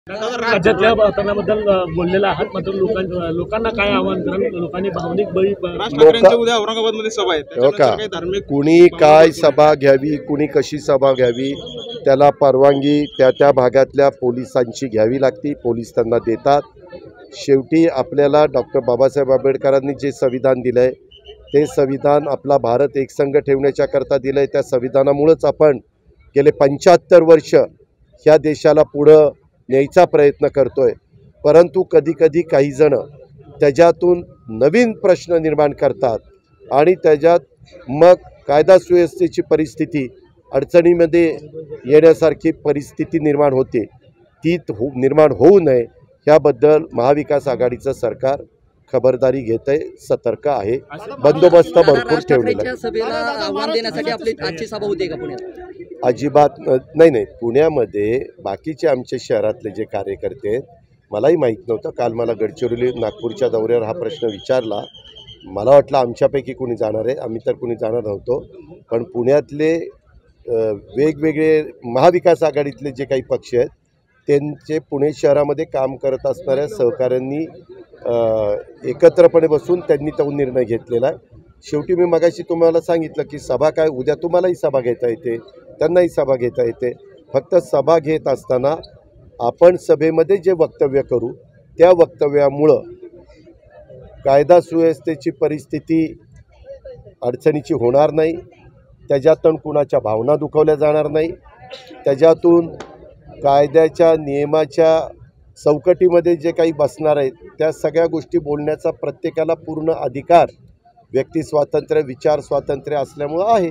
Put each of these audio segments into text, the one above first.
राज्यातल्या वातावरणाबद्दल बोललेला आहात, मात्र लोकांना काय आव्हान कराल? लोकांनी भावनिक बळी राज ठाकरेंच्या उद्या औरंगाबादमध्ये सभा आहे, त्याच्यानंतर काही धार्मिक कुणी काय सभा घ्यावी, कुणी कशी सभा घ्यावी, त्याला परवानगी त्या भागातल्या पोलिसांची घ्यावी लागती. पोलीस त्यांना देतात. शेवटी आपल्याला डॉक्टर बाबासाहेब आंबेडकरांनी जे संविधान दिलं आहे ते संविधान आपला भारत एकसंघ ठेवण्याच्या करता दिलं आहे. त्या संविधानामुळेच आपण गेले 75 वर्ष ह्या देशाला पुढं न्यायचा प्रयत्न करतोय. परंतु कधी काही जण त्याच्यातून नवीन प्रश्न निर्माण करतात आणि त्याच्यात मग कायदा सुव्यवस्थेची परिस्थिती अडचणीमध्ये येण्यासारखी परिस्थिती निर्माण होते. ती निर्माण होऊ नये याबद्दल महाविकास आघाडीचं सरकार खबरदारी घेत आहे, सतर्क आहे. बंदोबस्त भरपूर ठेवलेला आहे. सभेला आव्हान देण्यासाठी आपली आजची सभा होती का पुण्यात? अजिबात नाही. पुण्यामध्ये बाकीचे आमचे शहरातले जे कार्यकर्ते आहेत, मलाही माहीत नव्हतं. काल मला गडचिरोली नागपूरच्या दौऱ्यावर हा प्रश्न विचारला. मला वाटलं आमच्यापैकी कोणी जाणार आहे, आम्ही तर कोणी जाणार नव्हतो. पण पुण्यातले वेगवेगळे महाविकास आघाडीतले जे काही पक्ष आहेत त्यांचे पुणे शहरामध्ये काम करत असणाऱ्या सहकाऱ्यांनी एकत्रपणे बसून त्यांनी तो निर्णय घेतलेला आहे. शेवटी मी मगाशी तुम्हाला सांगितलं की सभा काय, उद्या तुम्हालाही सभा घेता येते, त्यांनाही सभा घेता येते. फक्त सभा घेत असताना आपण सभेमध्ये जे वक्तव्य करू त्या वक्तव्यामुळं कायदा सुव्यवस्थेची परिस्थिती अडचणीची होणार नाही, त्याच्यातून कुणाच्या भावना दुखावल्या जाणार नाही, त्याच्यातून कायद्याच्या नियमाच्या चौकटीमध्ये जे काही बसणार आहेत त्या सगळ्या गोष्टी बोलण्याचा प्रत्येकाला पूर्ण अधिकार, व्यक्ती स्वातंत्र्य, विचार स्वातंत्र्य असल्यामुळं आहे.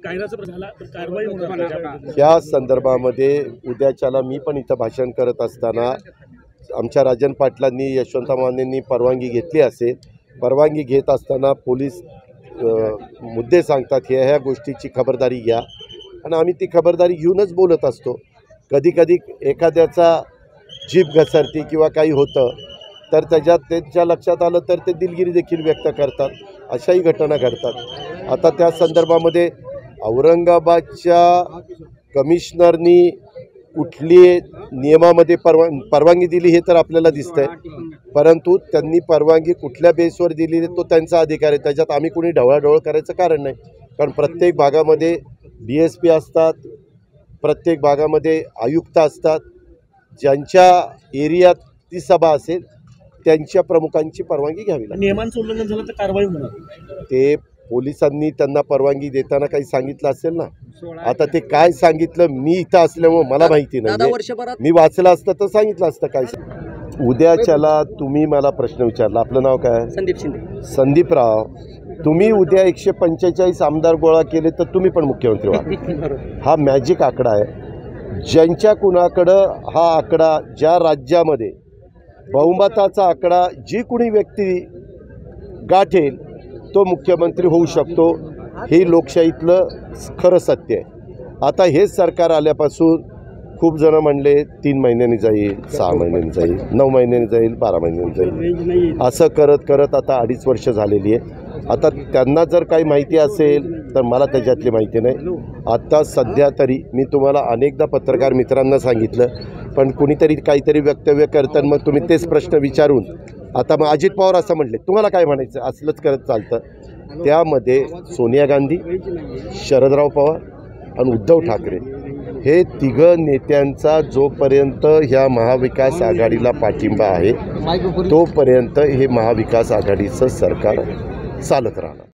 या संदर्भामध्ये उद्याच्याला मी पण इथं भाषण करत असताना आमच्या राजन पाटलांनी, यशवंत मानेंनी परवानगी घेतली असेल. परवानगी घेत असताना पोलीस मुद्दे सांगतात, ह्या गोष्टीची खबरदारी घ्या, आणि आम्ही ती खबरदारी घेऊनच बोलत असतो. कधी एखाद्याचा जीभ घसरती किंवा काही होतं तर त्याच्यात त्यांच्या लक्षात आलं तर ते दिलगिरी देखील व्यक्त करतात. अशाही घटना घडतात. आता त्या संदर्भामध्ये औरंगाबादच्या कमिशनरनी कुठली नियमामध्ये परवानगी दिली हे तर आपल्याला दिसतंय, परंतु त्यांनी परवानगी कुठल्या बेसवर दिली तो त्यांचा अधिकार आहे. त्याच्यात आम्ही कुणी ढवळाढवळ करायचं कारण नाही. कारण प्रत्येक भागामध्ये DSP असतात, प्रत्येक भागामध्ये आयुक्त असतात. ज्यांच्या एरियात ती सभा असेल त्यांच्या प्रमुखांची परवानगी घ्यावी लागते. नियमांचं उल्लंघन झालं तर कारवाई होणार. ते पोलिसांनी त्यांना परवानगी देताना काही सांगितलं असेल ना. आता ते काय सांगितलं मी इथं असल्यामुळे मला माहिती नाही. मी वाचलं असतं तर सांगितलं असतं काय. उद्याच्याला तुम्ही मला प्रश्न विचारला, आपलं नाव काय? संदीप शिंदे. संदीपराव, तुम्ही उद्या 145 आमदार गोळा केले तर तुम्ही पण मुख्यमंत्री व्हा. हा मॅजिक आकडा आहे. ज्यांच्या कुणाकडं हा आकडा, ज्या राज्यामध्ये बहुमताचा आकडा जी कुणी व्यक्ती गाठेल तो मुख्यमंत्री होऊ शकतो. हे लोकशाहीतलं खरं सत्य आहे. आता हेच सरकार आल्यापासून खूप जण म्हणले 3 महिन्यांनी जाईल, 6 महिन्यांनी जाईल, 9 महिन्यांनी जाईल, 12 महिन्यांनी जाईल. असं करत आता 2.5 वर्ष झालेली आहे. आता त्यांना जर काही माहिती असेल तर मला त्याच्यातली माहिती नाही. आता सध्या तरी मी तुम्हाला अनेकदा पत्रकार मित्रांना सांगितलं, पण कुणीतरी काहीतरी वक्तव्य करतं मग तुम्ही तेच प्रश्न विचारून, आता मग अजित पवार असं म्हटले, तुम्हाला काय म्हणायचं, असलंच करत चालतं. त्यामध्ये सोनिया गांधी, शरदराव पवार आणि उद्धव ठाकरे हे तिघं नेत्यांचा जोपर्यंत ह्या महाविकास आघाडीला पाठिंबा आहे तोपर्यंत हे महाविकास आघाडीचं सरकार चालत राहणार.